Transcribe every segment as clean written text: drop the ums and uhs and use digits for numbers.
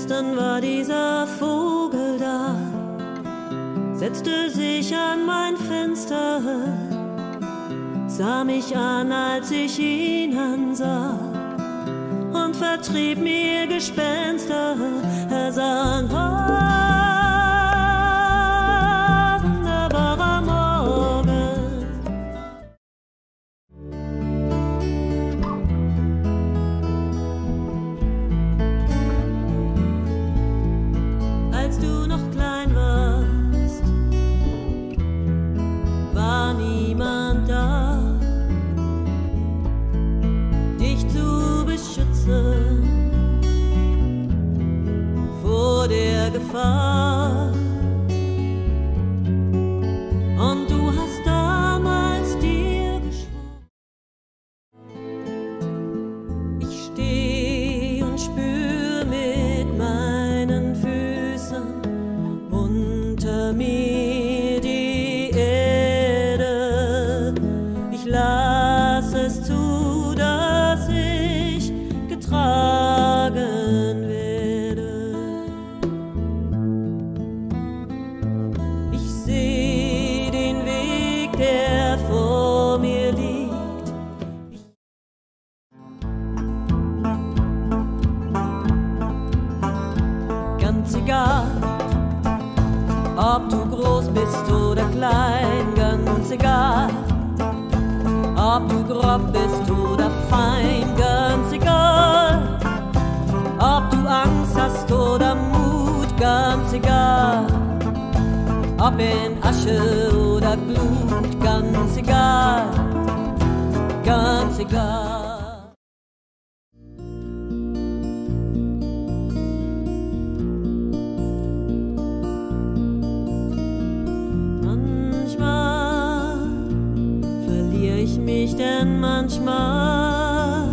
Gestern war dieser Vogel da, setzte sich an mein Fenster, sah mich an, als ich ihn ansah, und vertrieb mir Gespenster. Er sang, wunderbarer Morgen. Als du noch klein warst, war niemand da, dich zu beschützen vor der Gefahr. Und du hast damals dir geschworen. Ich steh und spür mit meinen Füßen unter mir die Erde. Ich lass es zu, dass ich getragen werde. Ich seh den Weg, der vor mir liegt. Ganz egal, ob du groß bist oder klein, ganz egal, ob du grob bist oder fein, ganz egal, ob du Angst hast oder Mut, ganz egal, ob in Asche oder Glut, ganz egal, ganz egal. Manchmal verliere ich mich, denn manchmal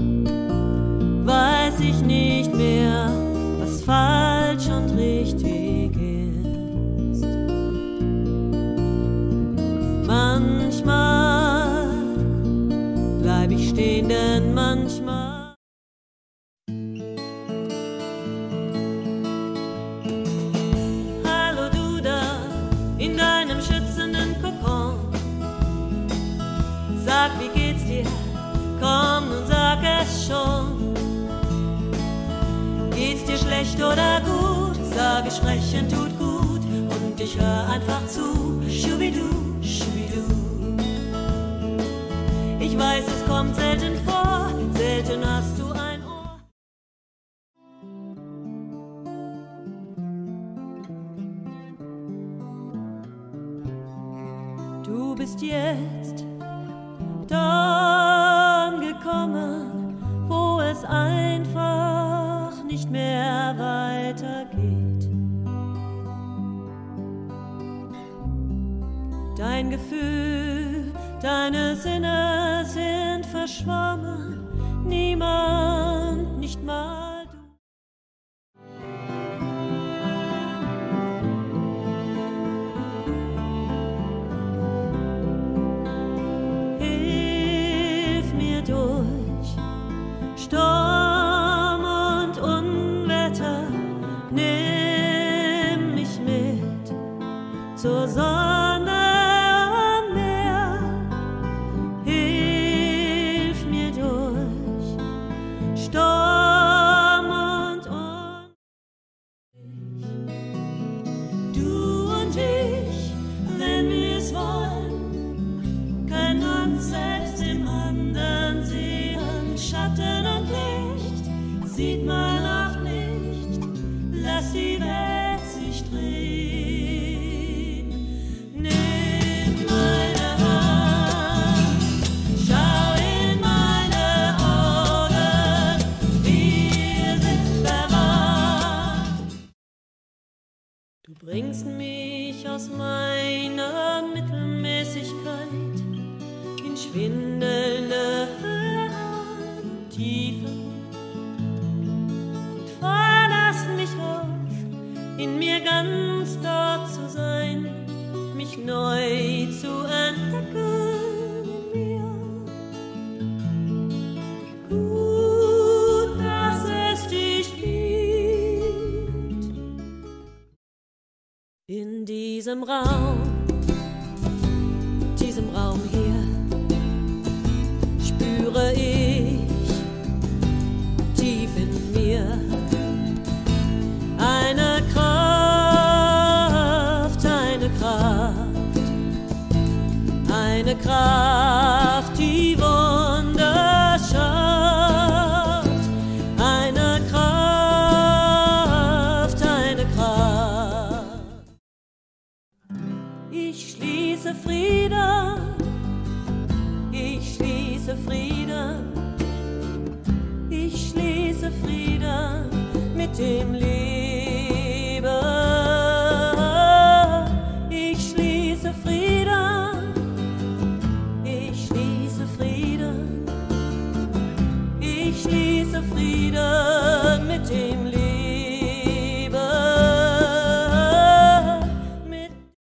weiß ich nicht mehr, was falsch und richtig ist. Manchmal bleib ich stehen, denn manchmal hallo du da in deinem schützenden Kokon. Sag, wie geht's dir? Komm und sag es schon. Geht's dir schlecht oder gut? Sage, sprechen tut gut und ich hör einfach zu. Schubidu, schubidu. Ich weiß, es kommt selten vor, selten hast du ein Ohr. Du bist jetzt da angekommen, wo es einfach nicht mehr weitergeht. Dein Gefühl, deine Sinne sind verschwommen, niemand, nicht mal du. Durch Sturm und Unwetter, nimm mich mit zur Sonne am Meer. Hilf mir durch Sturm und Unwetter. Du und ich, wenn wir es wollen, können uns selbst im anderen sehen. Schatten und Licht sieht man oft nicht. Lass die Welt sich drehen. Nimm meine Hand, schau in meine Augen. Wir sind verwandt. Du bringst mich aus meiner Mittelmäßigkeit in schwindelnde Tiefen und forderst mich auf, in mir ganz dort zu sein, mich neu zu entdecken in mir. Gut, dass es dich gibt. diesem Raum hier, spüre ich tief in mir eine Kraft, eine Kraft, die Wunder schafft, eine Kraft. Ich schließe Frieden, ich schließe Frieden, ich schließe Frieden mit dem Leben. Ich schließe Frieden, ich schließe Frieden, ich schließe Frieden.